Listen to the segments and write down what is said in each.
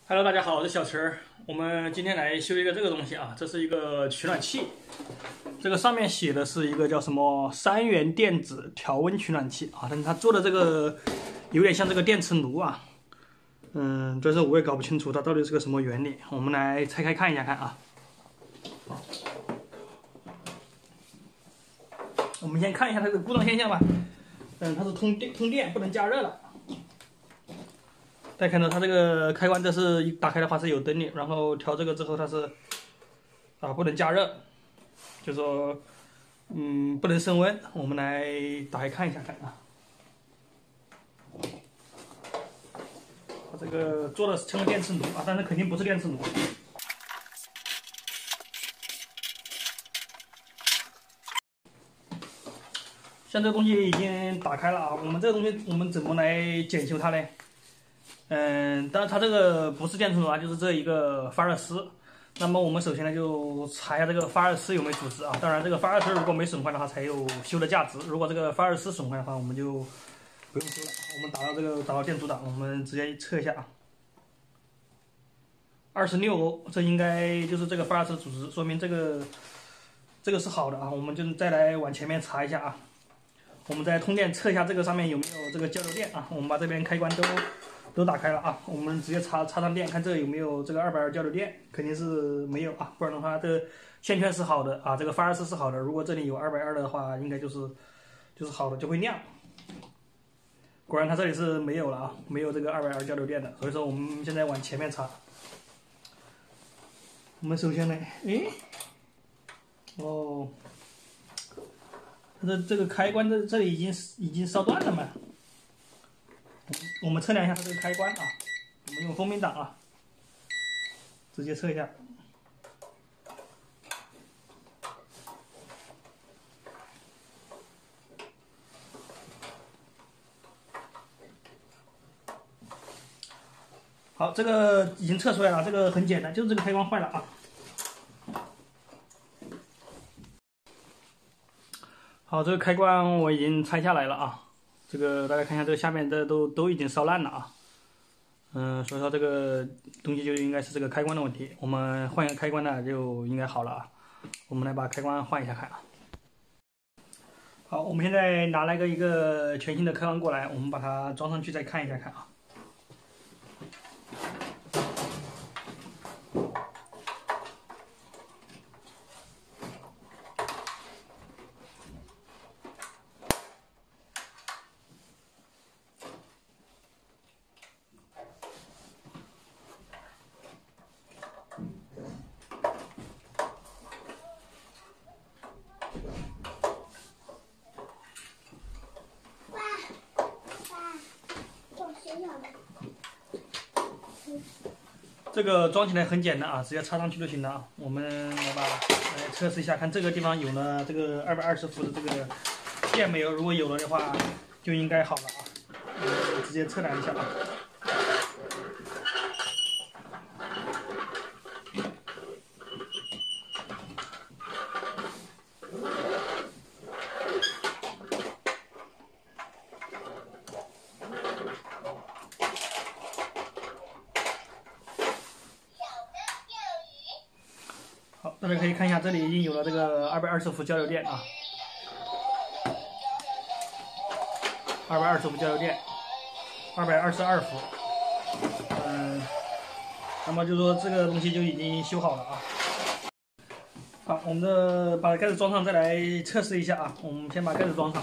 Hello，大家好，我是小陈儿。我们今天来修一个这个东西啊，这是一个取暖器，这个上面写的是一个叫什么三元电子调温取暖器啊，但是它做的这个有点像这个电磁炉啊，但是我也搞不清楚它到底是个什么原理。我们来拆开看一下看啊。我们先看一下它的故障现象吧。它是通电不能加热了。大家看到它这个开关，这是一打开的话是有灯的，然后调这个之后它是不能加热，就说不能升温。我们来打开看一下看啊。它这个做的是成电磁炉啊，但是肯定不是电磁炉。像这个东西已经打开了啊，我们这个东西我们怎么来检修它呢？当然它这个不是电磁炉啊，就是这一个发热丝。那么我们首先呢就查一下这个发热丝有没有组织啊。当然这个发热丝如果没损坏的话才有修的价值，如果这个发热丝损坏的话，我们就不用修了。我们打到电阻档，我们直接测一下啊。26欧，这应该就是这个发热丝组织，说明这个是好的啊。我们就再来往前面查一下啊。我们再通电测一下这个上面有没有这个交流电啊。我们把这边开关都打开了啊，我们直接插上电，看这有没有这个220交流电，肯定是没有啊，不然的话，这个线圈是好的啊，这个发热丝是好的，如果这里有220的话，应该就是好的，就会亮。果然它这里是没有了啊，没有这个220交流电的，所以说我们现在往前面插。我们首先呢，它这个开关这里已经烧断了嘛。我们测量一下它这个开关啊，我们用风鸣档啊，直接测一下。好，这个已经测出来了，这个很简单，就是这个开关坏了啊。好，这个开关我已经拆下来了啊。这个大家看一下，这个下面这都已经烧烂了啊。所以说这个东西就应该是这个开关的问题。我们换一个开关呢，就应该好了啊。我们来把开关换一下看啊。好，我们现在拿来一个全新的开关过来，我们把它装上去再看一下看啊。这个装起来很简单啊，直接插上去就行了啊。我们来测试一下，看这个地方有了这个220伏的这个电没有？如果有了的话，就应该好了啊。我们直接测量一下啊。好，大家可以看一下，这里已经有了这个220伏交流电啊，220伏交流电，222伏。那么就说这个东西就已经修好了啊。好，我们把盖子装上，再来测试一下啊。我们先把盖子装上。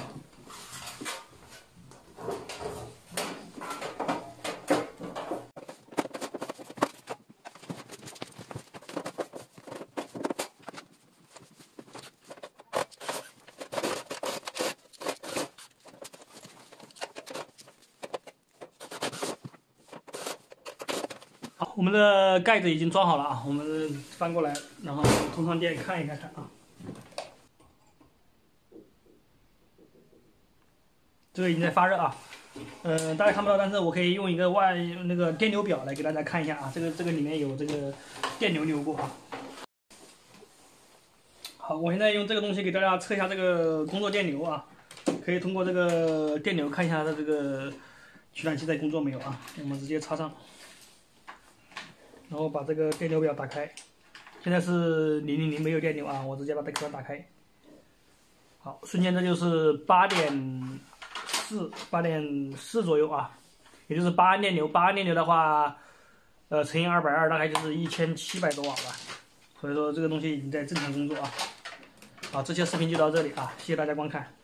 好，我们的盖子已经装好了啊，我们翻过来，然后通上电看一下看啊。这个已经在发热啊，大家看不到，但是我可以用一个那个电流表来给大家看一下啊，这个里面有这个电流流过啊。好，我现在用这个东西给大家测一下这个工作电流啊，可以通过这个电流看一下它这个取暖器在工作没有啊。我们直接插上。 然后把这个电流表打开，现在是000没有电流啊，我直接把这个打开。好，瞬间这就是8.4左右啊，也就是8安电流。8安电流的话，乘以220，大概就是1700多瓦吧。所以说这个东西已经在正常工作啊。好，这期视频就到这里啊，谢谢大家观看。